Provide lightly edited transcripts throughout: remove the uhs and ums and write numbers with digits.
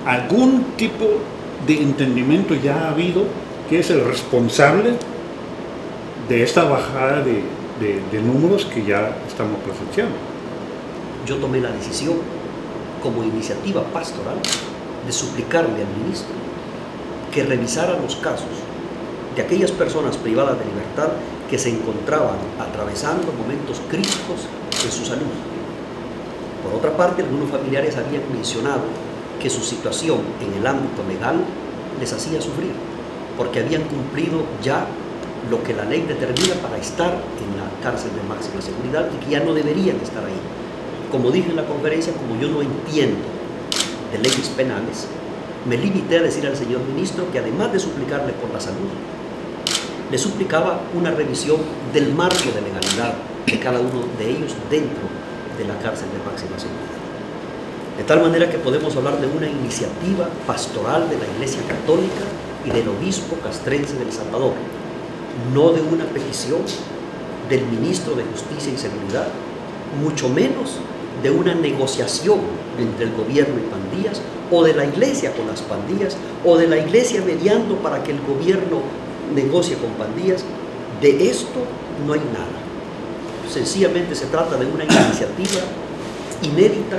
algún tipo de entendimiento ya ha habido que es el responsable de esta bajada de números que ya estamos presenciando. Yo tomé la decisión, como iniciativa pastoral, de suplicarle al ministro que revisara los casos de aquellas personas privadas de libertad que se encontraban atravesando momentos críticos en su salud. Por otra parte, algunos familiares habían mencionado que su situación en el ámbito legal les hacía sufrir, porque habían cumplido ya lo que la ley determina para estar en la cárcel de máxima seguridad y que ya no deberían estar ahí. Como dije en la conferencia, como yo no entiendo de leyes penales, me limité a decir al señor ministro que además de suplicarle por la salud, le suplicaba una revisión del marco de legalidad de cada uno de ellos dentro de la cárcel de máxima seguridad. De tal manera que podemos hablar de una iniciativa pastoral de la Iglesia Católica y del obispo castrense del Salvador, no de una petición del ministro de Justicia y Seguridad, mucho menos de una negociación entre el gobierno y pandillas, o de la iglesia con las pandillas, o de la iglesia mediando para que el gobierno negocie con pandillas. De esto no hay nada. Sencillamente se trata de una iniciativa inédita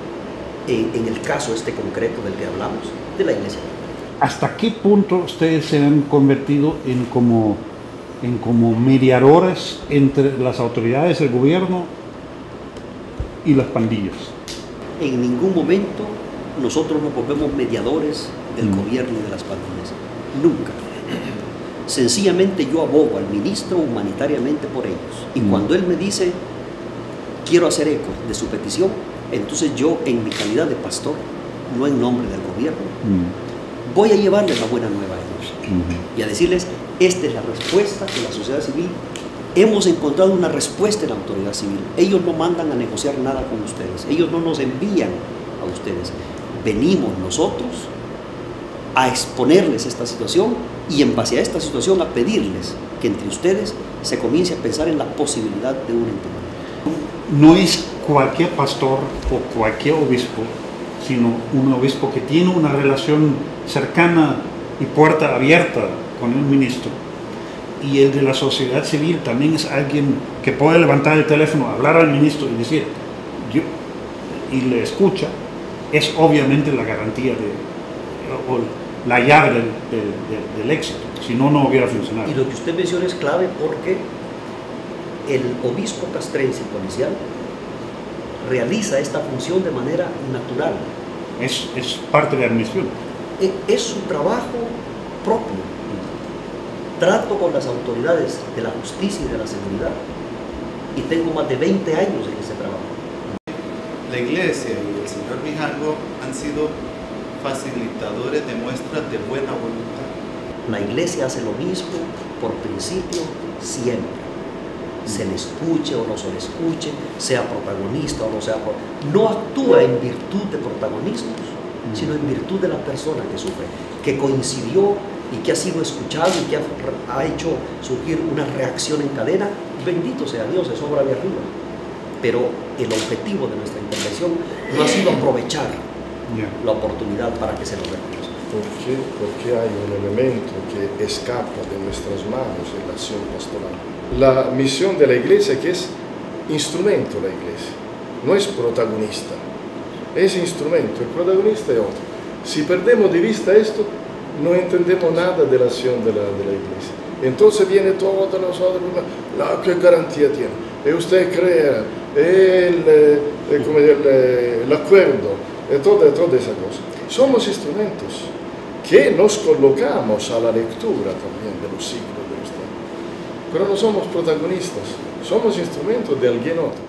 en el caso este concreto del que hablamos, de la iglesia. ¿Hasta qué punto ustedes se han convertido en como mediadores entre las autoridades del gobierno y las pandillas? En ningún momento nosotros nos volvemos mediadores del gobierno y de las pandillas. Nunca. Sencillamente yo abogo al ministro humanitariamente por ellos. Y cuando él me dice, quiero hacer eco de su petición, entonces yo, en mi calidad de pastor, no en nombre del gobierno, voy a llevarles la buena nueva a ellos y a decirles, esta es la respuesta de la sociedad civil. Hemos encontrado una respuesta en la autoridad civil. Ellos no mandan a negociar nada con ustedes. Ellos no nos envían a ustedes. Venimos nosotros a exponerles esta situación y en base a esta situación a pedirles que entre ustedes se comience a pensar en la posibilidad de un entendimiento. No es cualquier pastor o cualquier obispo, sino un obispo que tiene una relación cercana y puerta abierta con el ministro. Y el de la sociedad civil también es alguien que puede levantar el teléfono, hablar al ministro y decir, y le escucha. Es obviamente la garantía o la llave del éxito, si no, no hubiera funcionado. Y lo que usted menciona es clave porque el obispo castrense policial realiza esta función de manera natural. Es parte de la misión. Es su trabajo propio. Trato con las autoridades de la justicia y de la seguridad y tengo más de 20 años en ese trabajo. La iglesia y el señor Mijango han sido facilitadores de muestras de buena voluntad. La iglesia hace lo mismo por principio siempre. Se le escuche o no se le escuche, sea protagonista o no sea protagonista. No actúa en virtud de protagonismos, sino en virtud de la persona que sufre, que coincidió y que ha sido escuchado y que ha hecho surgir una reacción en cadena. Bendito sea Dios, es obra de arriba. Pero el objetivo de nuestra intervención no ha sido aprovechar la oportunidad para que se lo reconozca. Porque hay un elemento que escapa de nuestras manos en la acción pastoral. La misión de la iglesia, que es instrumento la iglesia, no es protagonista, es instrumento, el protagonista es otro. Si perdemos de vista esto, no entendemos nada de la acción de la iglesia. Entonces viene todo nosotros, ¿qué garantía tiene? Y usted crea el acuerdo, toda esa cosa. Somos instrumentos que nos colocamos a la lectura también de los siglos de los tiempos. Pero no somos protagonistas, somos instrumentos de alguien otro.